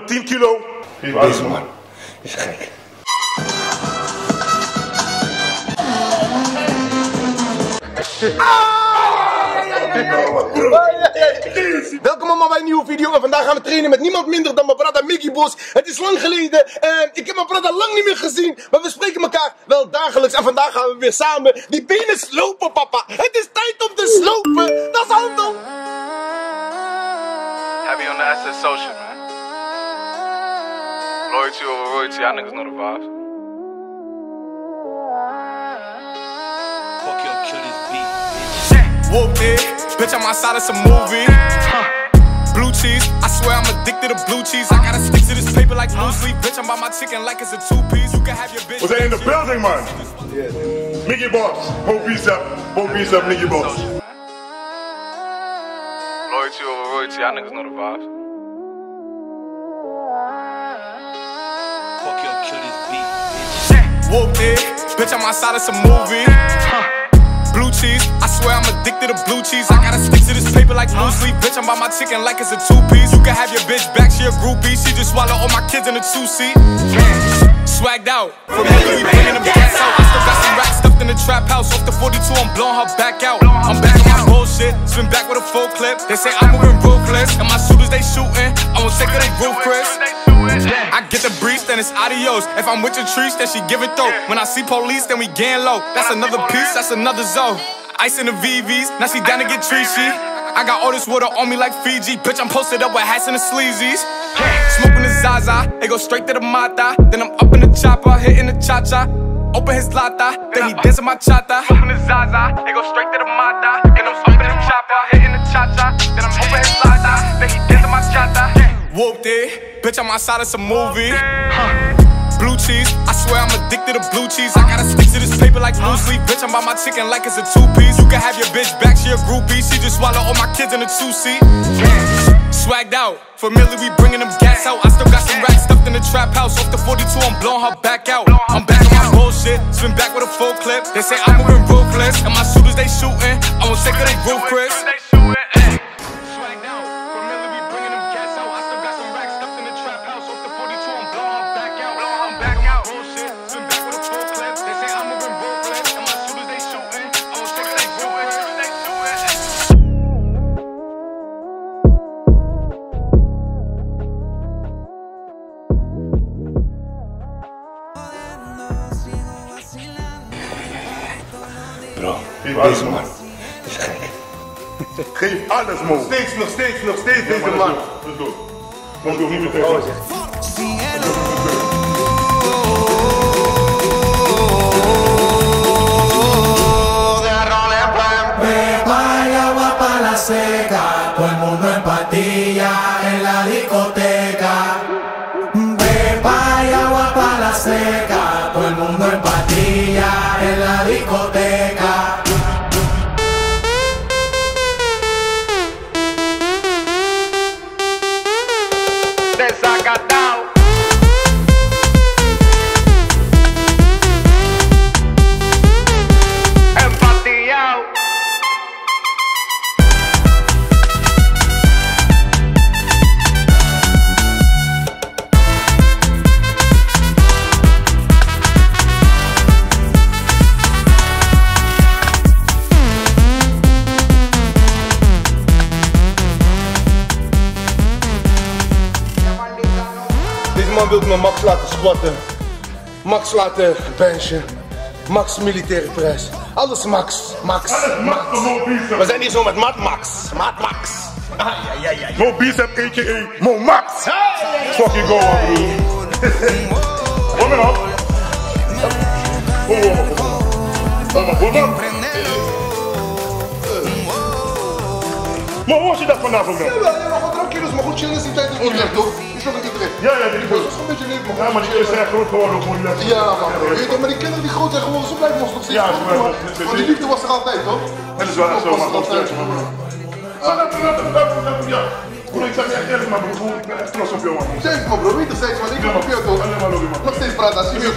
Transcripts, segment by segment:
110 kilo. Deze man is gek. Welkom allemaal bij een nieuwe video en vandaag gaan we trainen met niemand minder dan mijn brother Mickey Bos. Het is lang geleden en ik heb mijn brother lang niet meer gezien, maar we spreken elkaar wel dagelijks en vandaag gaan we weer samen die benen slopen, papa. Het is tijd om te slopen, dat is handel. Heavy on the SS social, man. Loyalty over royalty, y'all niggas know the vibes. Fuck your kill this beat. Whooped it, bitch, I'm outside of some movie. Blue cheese, I swear I'm addicted to blue cheese. I gotta stick to this paper like blue sleep. Bitch, I'm by my chicken like it's a two-piece. You can have your bitch. We zijn in de building, man. Mickey Bos, hoop peace up, Mickey Bos. Loyalty over royalty, y'all niggas know the vibes. Fuck your kill this beat. Whooped it, bitch, I'm outside of some movie. Blue cheese, I swear I'm addicted to blue cheese. I gotta stick to this paper like blue sleep. Bitch, I'm by my chicken like it's a two-piece. You can have your bitch back, she a groupie. She just swallow all my kids in a two-seat. Swagged out, familiar, we bringing them gas out. I still got some racks stuffed in the trap house. Off the 42, I'm blowing her back out. I'm back on my bullshit, spin back with a full clip. They say I'm moving ruthless, and my shooters they shooting. I won't take her, they roof, Chris. I get the breeze, then it's adios. If I'm with your trees, then she give it though. When I see police, then we gang low. That's another piece, that's another zone. Ice in the VVs, now she down to get treachy. I got all this water on me like Fiji. Bitch, I'm posted up with hats and the sleazies. Smoking the Zaza, they go straight to the Mata. Then I'm up in the chopper, hitting the cha-cha. Open his lata, then he dancing my chata. Smoking the Zaza, they go straight to the Mata. Then I'm up in the chopper, hitting the cha-cha. Then I'm open his lata, then he dancing my chata. Whooped it, bitch, I'm outside of some movie. Blue cheese, I swear I'm addicted to blue cheese. I gotta stick to this paper like blue sleep. Bitch, I'm by my chicken like it's a two-piece. You can have your bitch back, she a groupie. She just swallow all my kids in a two-seat. Swagged out, familiar, we bringing them gas out. I still got some racks stuffed in the trap house. Off the 42, I'm blowing her back out. I'm back on my bullshit, spin back with a full clip. They say I'm moving ruthless, and my shooters they shooting. I won't take her, they roof, Chris. Bro, deze man is gek. Geef alles, man. Nog steeds deze man. Dat doe. Maar doe niet meer tegen. Seca, todo el mundo en patilla en la discoteca. Pepa y agua para la seca, todo el mundo en patilla en la discoteca. Desacatado. Empatillado. Deze man wil me Max laten squatten, Max laten benchen, Max militaire prijs. Alles Max. We zijn hier zo met Mad Max. Mo bicep, a.k.a. Mo Max. Fucking go on, bro. Warm it up. Warm up. Maar hoe was je dat vanavond dan? Ja, maar gewoon drankjes, maar goed chillen is die tijd in Utrecht, toch? Is nog niet Utrecht. Ja, die Dat is gewoon een beetje leuk, man. Ja, maar die is echt groot geworden op moeilijk. Ja, man. Weet je toch, maar die kinderen die groot zijn geworden, zo blijven we ons nog steeds. Ja, groot, ze blijven man. nog steeds. Want die liefde was er altijd, toch? Dat is wel zo, maar dat is man. Ja. Broer, ik zeg je echt eerlijk, man. Broer, ik ben echt trots op jou, man. Zeg maar, bro, wederzijds, man. Ik ben op jou, toch? Alleen maar lobby, man. Nog steeds praten, als je weer.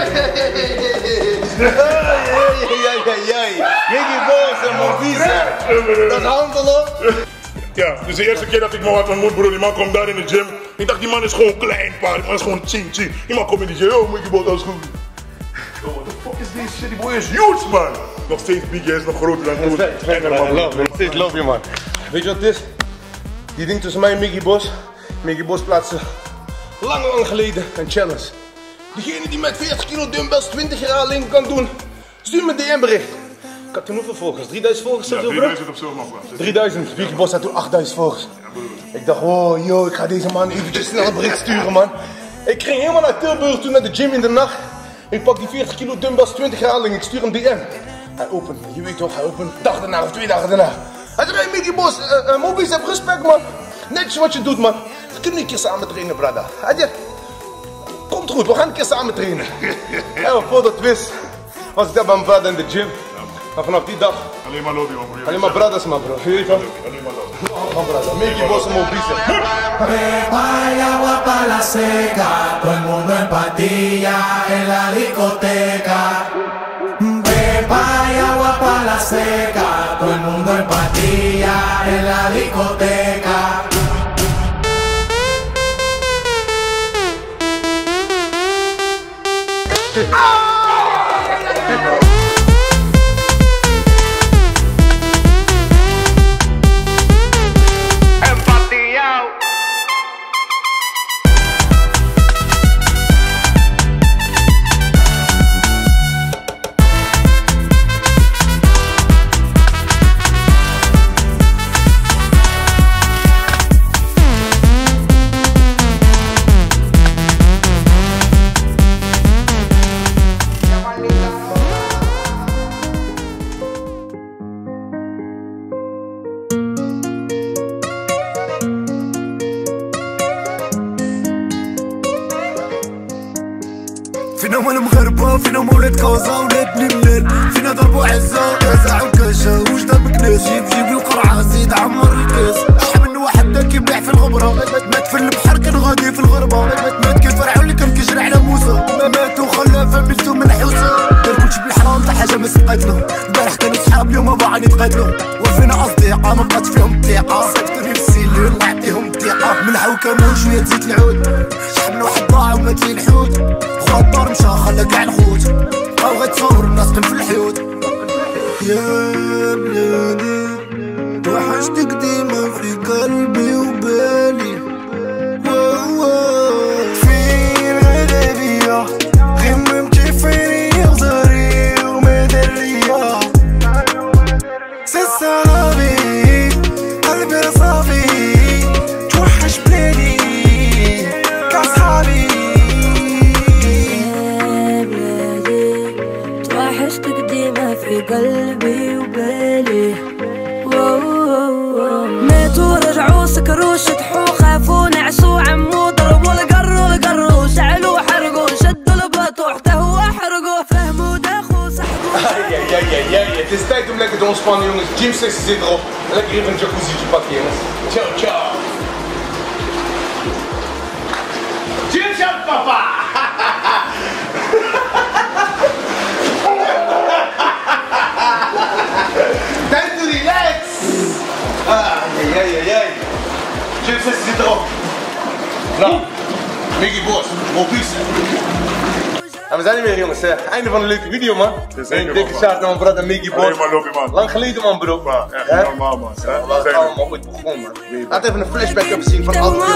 Mickey Bos en Movies. Dat is handelen. Ja, dus de eerste keer dat ik me had ontmoet, broer, die man komt daar in de gym. Ik dacht die man is gewoon klein, pa. Die man is gewoon ching. Die man komt in die zegt, oh Mickey Boss, dat is goed. Yo, what the fuck is deze shit? Die boy is huge, man. Nog steeds big, hij is nog groter dan Koos. Nog steeds love je, man. Weet je wat het is? Die ding tussen mij en Mickey Boss. Mickey Boss plaatste lang geleden een challenge. Degene die met 40 kilo dumbbells 20 jaar alleen kan doen, stuur me een DM bericht. Ik had toen hoeveel volgers? 3000 volgers? Ja, zo, 3000 of zo, man. 3000. Mickey Boss had toen 8000 volgers. Ik dacht, oh yo, ik ga deze man eventjes snel een bericht sturen, man. Ik ging helemaal naar Tilburg toen naar de gym in de nacht. Ik pak die 40 kilo dumbbells 20 jaar alleen, ik stuur hem DM. Hij opent, je weet toch, hij opent dag daarna of 2 dagen daarna. Hij zei, hey Mickey Boss, Mobies, heb respect, man. Netjes wat je doet, man. We kunnen een keer samen trainen, brada. Hij zegt, komt goed, we gaan een keer samen trainen. En voordat het wist, was ik daar bij mijn brada in de gym. Maar vanaf die dag, alleen maar lobby, man. alleen maar brothers, man, bro. Je weet toch? Alleen maar lobby. Man, brada. Mickey Boss en Mobies. Pepa y agua pa' la seca, todo el mundo en patilla en la discoteca. Pepa y agua pa' la seca, todo el mundo en patilla en la discoteca. فينا مال مغربة فينا مولات كازا ولاد بلبلان فينا ضربو عزة كازا وكاشا وجدة مكناس جيب القرعة زيد عمر الكاس شحال من واحد دا كيبيع في الغبرة مات في البحر كان غادي في الغربة مات كيف فرعون اللي كان كيجري على موسى مات وخلى فاميلتو من حوسة دار كلشي بالحرام تا حاجة ما سقاتلو البارح كانوا صحاب اليوم باغيين يتقاتلو وفينا أصدقاء ما بقات فيهم الثقة سكتوني في السيلول الله يعطيهم الثقة ملحو كمون شوية زيت العود شحال من واحد ضاع ومات ليه الحوت الدار مشى خلى كاع الخوت بقاو غيتصوروا الناس في الحيوط يا بلادي وحشتك ديما في قلبي وبالي فين هذا بيا غممتي فيني غزاري وما دار ليا سي صافي قلبي صافي توحش بلادي كاصحابي في قلبي وبالي ماتوا رجعوا سكروا شطحوا خافوا نعسوا عموا ضربوا القروا شعلوا حرقوا شدوا الباطو حتى هو حرقوا فهموا داخوا سحبوا Het is tijd om lekker te ontspannen, jongens. Gym sessie zit erop. Lekker even een jacuzzietje pakken, jongens. Ciao. Gym papa! Time to relax! Gym sessie zit erop. Nou, Mickey Boss, Mobies. En we zijn er weer, jongens. Einde van een leuke video, man. Een dikke shout naar mijn brother Mickey Boss. Alleen maar lobby, man. Lang geleden, man, bro. Ja, echt normaal, man. We waren allemaal ooit begonnen, man. Laat even een flashback even zien van alles.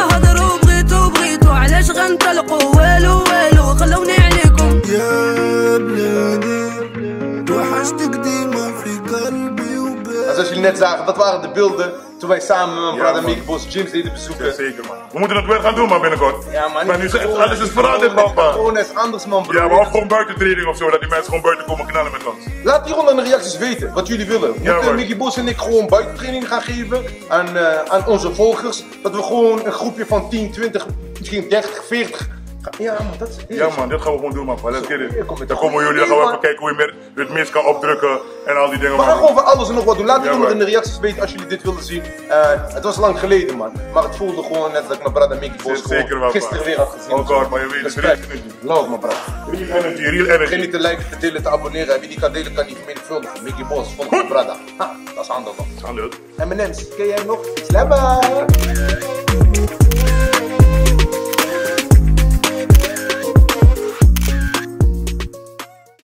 En zoals jullie net zagen, dat waren de beelden toen wij samen met mijn brother Mickey Boss gyms deden bezoeken. Ja, zeker, man. We moeten het weer gaan doen, man, binnenkort. Ja, man. Maar nu alles is veranderd, man. Gewoon eens anders, man, bro. Ja, maar ook gewoon buitentraining of zo, dat die mensen gewoon buiten komen knallen met ons. Laat hieronder in de reacties weten wat jullie willen. Moeten man. Mickey Boss en ik gewoon buitentraining gaan geven aan onze volgers? Dat we gewoon een groepje van 10, 20, misschien 30, 40... Ja, man, dat is Ja, man, dit gaan we gewoon doen, man. Let's get it. Dan komen jullie, dan gaan we even kijken hoe je het meest kan opdrukken en al die dingen. We gaan man. gewoon van alles en nog wat doen. Laat het onder man. in de reacties weten als jullie dit willen zien. Het was lang geleden, man. Maar het voelde gewoon net dat ik mijn brother Mickey Boss Zeker wel, gisteren man. weer had gezien. Oh god, maar je weet het, real energy. Love, man, brother. Real energy. Vergeet niet te liken, te delen, te abonneren. En wie die kan delen, kan niet vermenigvuldigen. Mickey Boss, volg mijn brother. Ha, dat is anders, man. Hallo. M&M's, ken jij hem nog? Slammer!